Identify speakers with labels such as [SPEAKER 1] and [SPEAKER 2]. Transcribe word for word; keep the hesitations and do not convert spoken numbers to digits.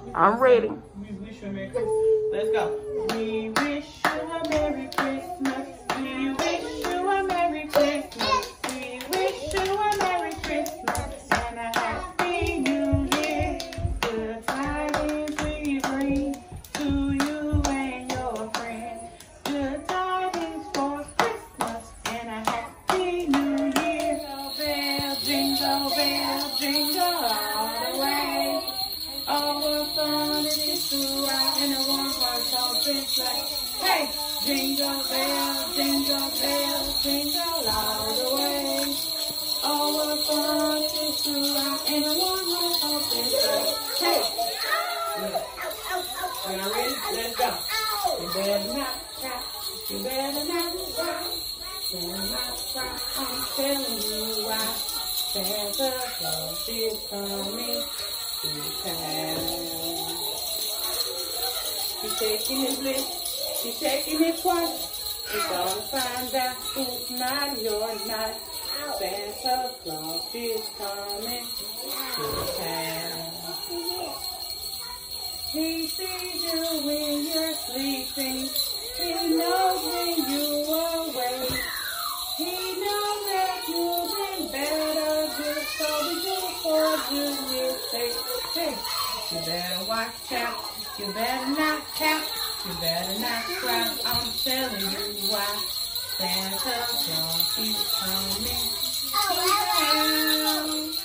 [SPEAKER 1] I'm ready.
[SPEAKER 2] We wish you a Merry Christmas. Let's go. We wish you a Merry Christmas. We wish you a Merry Christmas. We wish you a Merry Christmas and a Happy New Year. Good tidings we bring to you and your friends. Good tidings for Christmas and a Happy New Year. Jingle bell, jingle bell, jingle all the way. Oh, what fun it is to ride in a one-horse open sleigh. Hey, jingle bell, jingle bell, jingle all the way. Oh, what fun it is to ride in a one-horse open sleigh. Hey, are y'all ready? Let's go. You better not cry, you better not cry, you better not cry. I'm telling you why. Santa Claus is coming. He's taking his list, he's taking it twice. He's gonna find out who's naughty or not. Santa Claus is coming to town. He sees you when you're sleeping. He knows when you're awake. He knows that you've been better just so be good for you will say. Hey, you better watch out, you better not count, you better not cry, I'm telling you why. Santa Claus is coming to town.